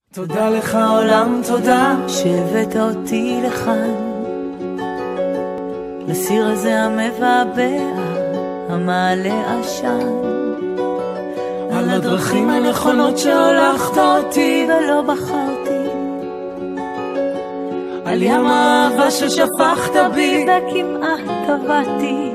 תודה לך עולם, תודה שהבאת אותי לכאן, לסיר הזה המבעבע, המעלה עשן, על הדרכים הנכונות שהולכת אותי ולא בחרתי, על ים האהבה ששפכת בי וכמעט טבעתי.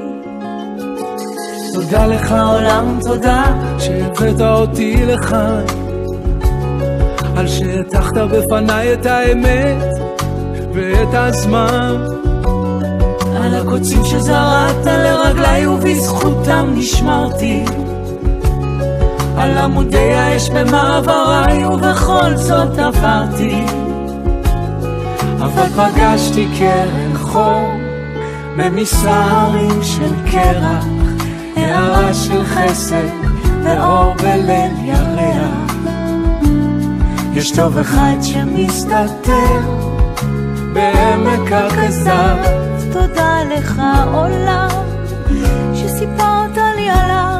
תודה לך עולם, תודה שהבאת אותי לכאן, על שהתחת בפניי את האמת ואת הזמן, על הקוצים שזרעת לרגליי ובזכותם נשמרתי, על עמודי האש במעבריי ובכל זאת עברתי, אבל פגשתי קרן חום ממסערים של קרח, הערה של חסד ואור בליל ירח. יש טוב אחד שמסתתר בעמק הכזב. תודה לך עולם שסיפרת לי עליו.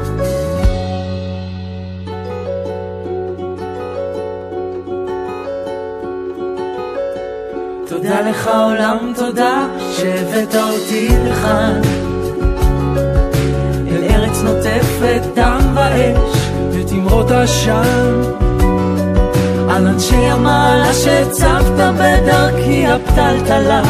תודה לך עולם, תודה שהבאת אותי לכאן, אל ארץ נוטפת דם ואש ותמרות עשן, על אנשי המעלה שהצבת בדרכי הפתלתלה,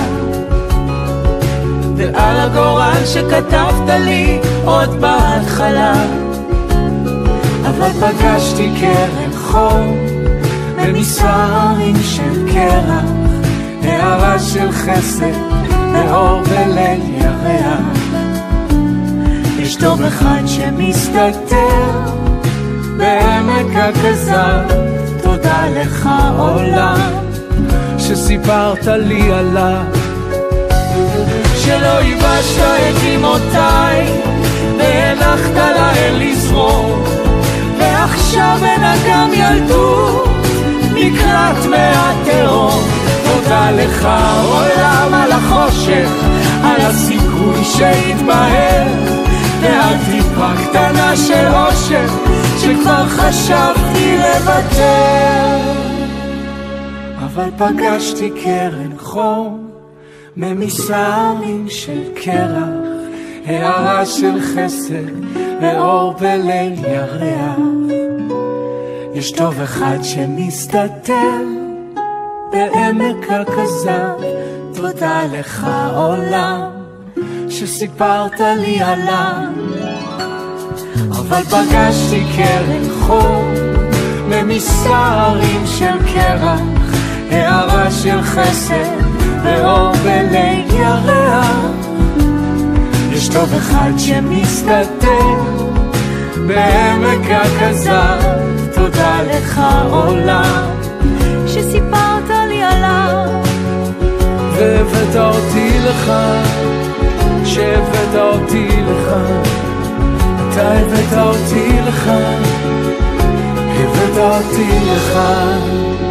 ועל הגורל שכתבת לי עוד בהתחלה. אבל פגשתי קרן חום במסערים של קרח, הערה של חסד ואור בליל ירח. יש טוב אחד שמסתתר בעמק הכזב. תודה לך עולם שסיפרת לי עליו, שלא ייבשת את אמותיי והנחת להן לזרום, ועכשיו אין אגם ילדות נקראת מהתהום. תודה לך עולם על החושך, על הסיכוי שהתבהר, ועל טיפה קטנה של אושר שכבר חשבתי לוותר. אבל פגשתי קרן חום ממסערים של קרח, הערה של חסד ואור בליל ירח. יש טוב אחד שמסתתר בעמק הכזב. תודה לך עולם שסיפרת לי עליו. אבל פגשתי קרן חום ממסערים של קרח, הערה של חסד ואור בליל ירח. יש טוב אחד שמסתתר בעמק הכזב. תודה לך עולם שסיפרת לי עליו, והבאת אותי לך, שהבאת אותי לך. אתה הבאת אותי לך, הבאת אותי לך.